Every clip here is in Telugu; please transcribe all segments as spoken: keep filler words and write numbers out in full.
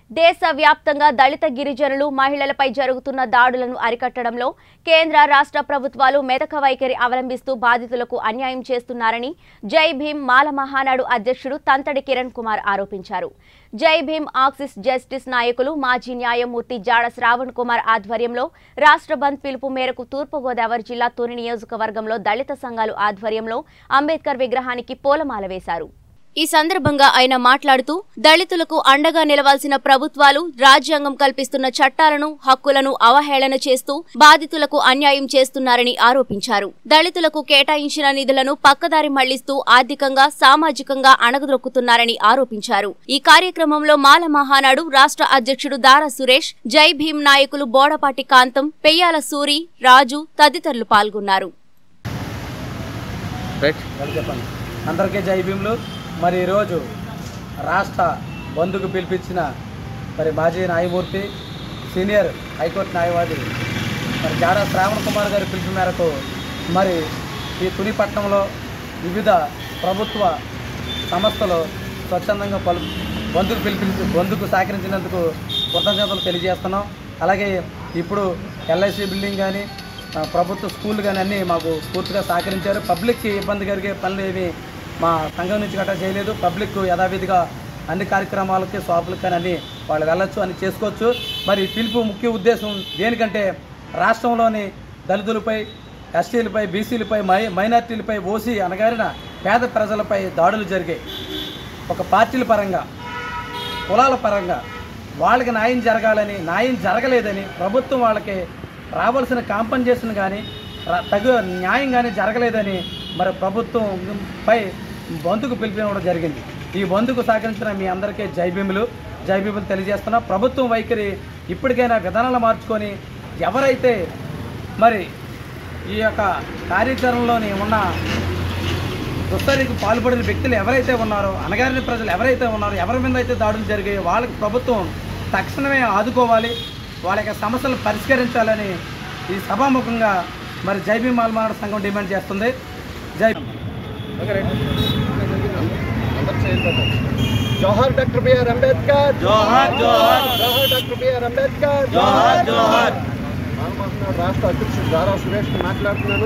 దేశవ్యాప్తంగా దళిత గిరిజనులు మహిళలపై జరుగుతున్న దాడులను అరికట్టడంలో కేంద్ర రాష్ట్ర ప్రభుత్వాలు మెతక వైఖరి అవలంబిస్తూ బాధితులకు అన్యాయం చేస్తున్నారని జై భీమ్ మాల మహానాడు అధ్యక్షుడు తంతడి కిరణ్ కుమార్ ఆరోపించారు. జై భీమ్ ఆక్సిస్ జస్టిస్ నాయకులు మాజీ న్యాయమూర్తి జాడ శ్రావణ్ కుమార్ ఆధ్వర్యంలో రాష్ట్ర బంద్ పిలుపు మేరకు తూర్పుగోదావరి జిల్లా తుని నియోజకవర్గంలో దళిత సంఘాలు ఆధ్వర్యంలో అంబేద్కర్ విగ్రహానికి పూలమాల వేశారు. ఈ సందర్భంగా ఆయన మాట్లాడుతూ దళితులకు అండగా నిలవాల్సిన ప్రభుత్వాలు రాజ్యాంగం కల్పిస్తున్న చట్టాలను హక్కులను అవహేళన చేస్తూ బాధితులకు అన్యాయం చేస్తున్నారని ఆరోపించారు. దళితులకు కేటాయించిన నిధులను పక్కదారి మళ్లిస్తూ ఆర్థికంగా సామాజికంగా అణగదొక్కుతున్నారని ఆరోపించారు. ఈ కార్యక్రమంలో మాల మహానాడు రాష్ట్ర అధ్యక్షుడు దారా సురేష్, జై భీమ్ నాయకులు బోడపాటి కాంతం, పెయ్యాల సూరి, రాజు తదితరులు పాల్గొన్నారు. మరి ఈరోజు రాష్ట్ర బంధుకు పిలిపించిన మరి మాజీ న్యాయమూర్తి సీనియర్ హైకోర్టు న్యాయవాది మరి జాడ శ్రావణ్ కుమార్ గారి పిలుపు మేరకు మరి ఈ తుని పట్టణంలో వివిధ ప్రభుత్వ సంస్థలు స్వచ్ఛందంగా పలు బంధుకు పిలిపించి బంధుకు సహకరించినందుకు కృతజ్ఞతలు తెలియజేస్తున్నాం. అలాగే ఇప్పుడు ఎల్ఐసి బిల్డింగ్ కానీ ప్రభుత్వ స్కూల్ కానీ అన్నీ మాకు పూర్తిగా సహకరించారు. పబ్లిక్కి ఇబ్బంది కలిగే పనులు ఏమి మా సంఘం నుంచి గట్రా చేయలేదు. పబ్లిక్ యథావిధిగా అన్ని కార్యక్రమాలకి షాపులకు కానీ అన్నీ వాళ్ళు వెళ్ళొచ్చు అని చేసుకోవచ్చు. మరి పిలుపు ముఖ్య ఉద్దేశం దేనికంటే రాష్ట్రంలోని దళితులపై, ఎస్టీలపై, బీసీలపై, మై మైనార్టీలపై, ఓసీ అనగారిన పేద ప్రజలపై దాడులు జరిగాయి. ఒక పార్టీల పరంగా, కులాల పరంగా వాళ్ళకి న్యాయం జరగాలని, న్యాయం జరగలేదని ప్రభుత్వం వాళ్ళకి రావాల్సిన కాంపన్సేషన్ కానీ తగు న్యాయం కానీ జరగలేదని మరి ప్రభుత్వంపై బంధుకు పిలిపినడం జరిగింది. ఈ బంధుకు సహకరించిన మీ అందరికీ జై భీములు జై భీములు తెలియజేస్తున్నా. ప్రభుత్వం వైఖరి ఇప్పటికైనా విధానాలు మార్చుకొని ఎవరైతే మరి ఈ యొక్క కార్యాచరణలోని ఉన్న దుస్తరికి పాల్పడిన వ్యక్తులు ఎవరైతే ఉన్నారో, అనగారిన ప్రజలు ఎవరైతే ఉన్నారో, ఎవరి మీద అయితే దాడులు జరిగాయో వాళ్ళకి ప్రభుత్వం తక్షణమే ఆదుకోవాలి, వాళ్ళ యొక్క సమస్యలు పరిష్కరించాలని ఈ సభాముఖంగా మరి జై భీమ్ మాల మహానాడు సంఘం డిమాండ్ చేస్తుంది. జై జోహార్ డాక్టర్ బిఆర్ అంబేద్కర్, జోహార్ జోహార్ జోహార్ డాక్టర్ బిఆర్ అంబేద్కర్, జోహార్ జోహార్. మాల మహానాడు రాష్ట్ర అధ్యక్షుడు దారా సురేష్ మాట్లాడుతున్నాను.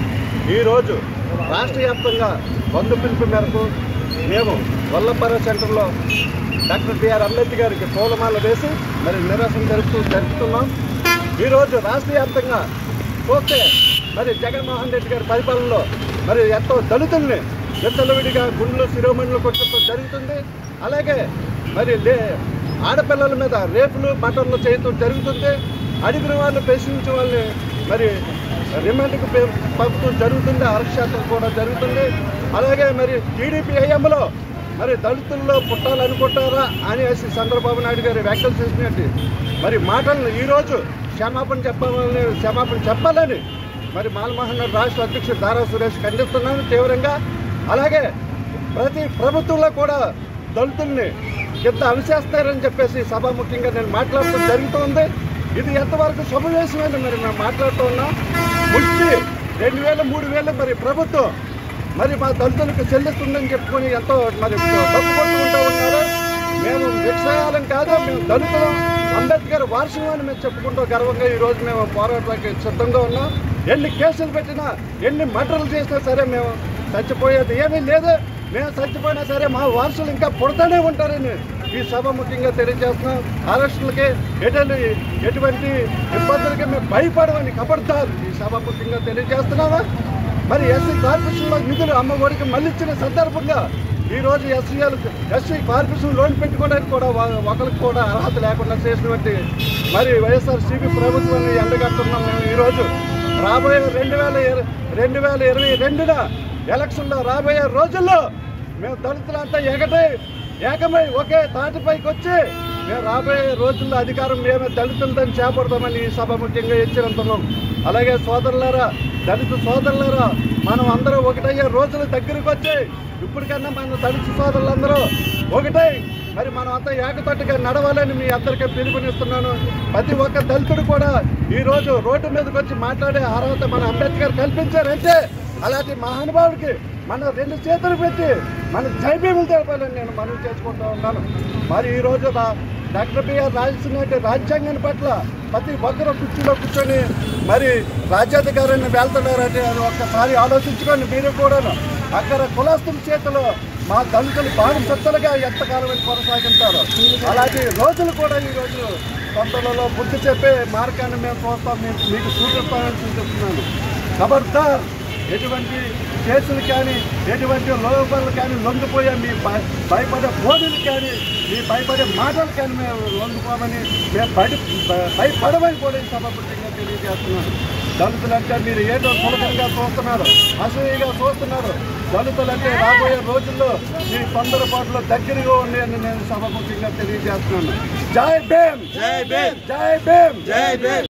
ఈరోజు రాష్ట్ర వ్యాప్తంగా బంధు పిలుపు మేరకు మేము వల్లపర సెంటర్లో డాక్టర్ బిఆర్ అంబేద్కర్ గారికి పూలమాల వేసి మరి నిరసన జరుపుతూ జరుపుతున్నాం. ఈరోజు రాష్ట్ర వ్యాప్తంగా చూస్తే మరి జగన్మోహన్ రెడ్డి గారి పరిపాలనలో మరి ఎంతో దళితుల్ని విచ్చలవిడిగా గుండ్లు శిరోమణులు కొట్టడం జరుగుతుంది. అలాగే మరి లే ఆడపిల్లల మీద రేపులు మటర్లు చేయటం జరుగుతుంది. అడిగిన వాళ్ళు ప్రశ్నించే వాళ్ళని మరి రిమాండ్కు పంపడం జరుగుతుంది. అరెస్ట్ కూడా జరుగుతుంది. అలాగే మరి టీడీపీ హయాంలో మరి దళితుల్లో పుట్టాలనుకుంటారా అనేసి చంద్రబాబు నాయుడు గారు వ్యాఖ్యలు చేసినట్టు మరి మాటలను ఈరోజు క్షమాపణ చెప్పాలని క్షమాపణ చెప్పాలని మరి మాల మహానాడు రాష్ట్ర అధ్యక్షుడు దారా సురేష్ ఖండిస్తున్నాను తీవ్రంగా. అలాగే ప్రతి ప్రభుత్వంలో కూడా దళితుల్ని ఎంత అణిచేస్తారని చెప్పేసి సభాముఖ్యంగా నేను మాట్లాడటం జరుగుతుంది. ఇది ఎంతవరకు శుభవేశమని మరి మేము మాట్లాడుతూ ఉన్నాం. ముష్టి రెండు వేల మూడు వేలు మరి ప్రభుత్వం మరి మా దళితులకు చెల్లిస్తుందని చెప్పుకొని ఎంతో మరి తప్పు పట్టుకుంటూ ఉన్నారు. మేము విక్షయాలం కాదు, మేము దళితులం, అంబేద్కర్ వారసులు అని మేము చెప్పుకుంటూ గర్వంగా ఈరోజు మేము పోరాటానికి సిద్ధంగా ఉన్నాం. ఎన్ని కేసులు పెట్టినా, ఎన్ని మర్డర్లు చేసినా సరే మేము చచ్చిపోయేది ఏమీ లేదు. మేము చచ్చిపోయినా సరే మా వారసులు ఇంకా పుడతానే ఉంటారని ఈ సభ ముఖ్యంగా తెలియజేస్తున్నాం. అరెస్టులకి ఎటువంటి ఎటువంటి ఇబ్బందులకి మేము భయపడమని కబడతారు ఈ సభ ముఖ్యంగా తెలియజేస్తున్నామా. మరి ఎస్సీ కార్పొరేషన్లో నిధులు అమ్మఒడికి మళ్ళించిన సందర్భంగా ఈరోజు ఎస్సీలకు ఎస్సీ కార్పొరేషన్ లోన్ పెట్టుకోవడానికి కూడా ఒకరికి కూడా అర్హత లేకుండా చేసినటువంటి మరి వైఎస్ఆర్సీపీ ప్రభుత్వాన్ని ఎండగట్టున్నాం. మేము ఈరోజు రాబోయే రెండు వేల రెండు వేల ఇరవై రెండున ఎలక్షన్లో రాబోయే రోజుల్లో మేము దళితులంతా ఎగటై ఏకమై ఒకే తాటిపైకి వచ్చి మేము రాబోయే రోజుల్లో అధికారం మేమే దళితులతో చేపడతామని ఈ సభ ముఖ్యంగా హెచ్చరిస్తున్నాం. అలాగే సోదరులారా, దళిత సోదరులారా, మనం అందరూ ఒకటయ్యే రోజులు దగ్గరికి వచ్చాయి. ఇప్పటికన్నా మన దళిత సోదరులందరూ ఒకటై మరి మనం అంతా ఏకతట్టుగా నడవాలని మీ అందరికీ పిలుపునిస్తున్నాను. ప్రతి ఒక్క దళితుడు కూడా ఈరోజు రోడ్డు మీదకి వచ్చి మాట్లాడే అర్హత మన అంబేద్కర్ కల్పించారంటే అలాంటి మహానుభావుడికి మన రెండు చేతులు పెట్టి మన జై భీములు తెలపాలని నేను మనవి చేసుకుంటూ ఉన్నాను. మరి ఈరోజు డాక్టర్ బిఆర్ రాసిన రాజ్యాంగం పట్ల ప్రతి ఒక్కరూ కుర్చీలో కూర్చొని మరి రాజ్యాధికారాన్ని వెళ్తున్నారంటే అది ఒక్కసారి ఆలోచించుకోండి మీరు కూడాను. అక్కడ కులస్తుల చేతిలో మా దళితులు బానిసత్తులుగా ఎంతకాలం కొనసాగింటారు. అలాంటి రోజులు కూడా ఈ రోజు కొంతలలో బుద్ధి చెప్పే మార్గాన్ని మేము చూస్తాం, మేము మీకు చూపిస్తామని చూపిస్తున్నాను. ఖబర్దార్ ఎటువంటి కేసులు కానీ ఎటువంటి లోపాలు కానీ లొంగిపోయే మీ భయపడే బోధులు కానీ మీ భయపడే మాటలు కానీ మేము లొంగిపోమని మేము బయట భయపడమని కూడా ఈ సభాపతిగా తెలియజేస్తున్నాను. దళితులంటే మీరు ఏదో సులభంగా చూస్తున్నారు, అసూయగా చూస్తున్నారు. దళితులంటే రాబోయే రోజుల్లో ఈ తొందరపాటులో దగ్గరగా ఉన్నాయని నేను సభాపతిగా తెలియజేస్తున్నాను. జై భీమ్, జై భీమ్, జై భీమ్, జై భీమ్.